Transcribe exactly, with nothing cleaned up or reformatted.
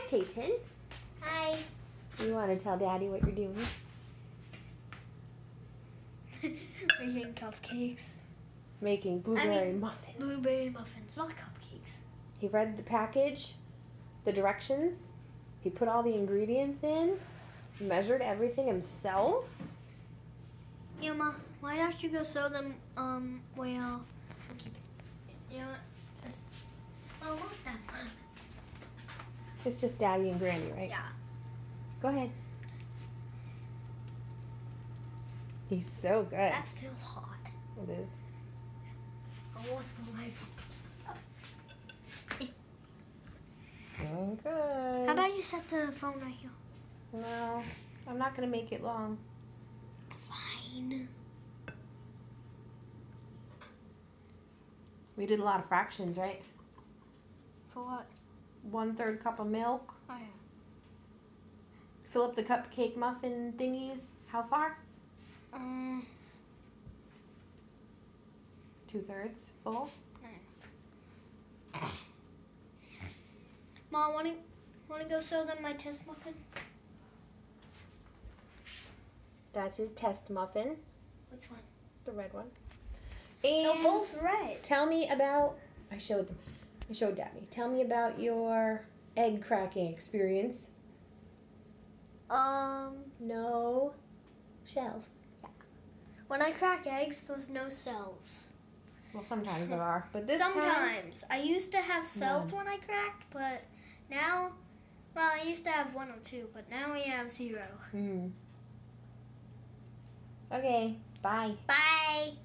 Tayton. Hi. You want to tell Daddy what you're doing? Making cupcakes. Making blueberry I mean, muffins. Blueberry muffins, not cupcakes. He read the package, the directions. He put all the ingredients in, measured everything himself. Yeah, Ma, why don't you go sew them, um, well, keep it. You know what? This, oh, I want them. It's just Daddy and Granny, right? Yeah. Go ahead. He's so good. That's still hot. It is. Almost my So good. How about you set the phone right here? No, I'm not going to make it long. Fine. We did a lot of fractions, right? For what? One third cup of milk. Oh, yeah. Fill up the cupcake muffin thingies. How far? Um, Two thirds full. Mom, wanna wanna go sew them my test muffin? That's his test muffin, Which one? the red one. And They're both red. tell me about. I showed them. I showed Daddy. Tell me about your egg cracking experience. Um, No shells. when I crack eggs, there's no cells. Well, sometimes there are, but this time. Sometimes. I used to have cells None. when I cracked, but now, well, I used to have one or two, but now we have zero. Hmm. Okay. Bye. Bye.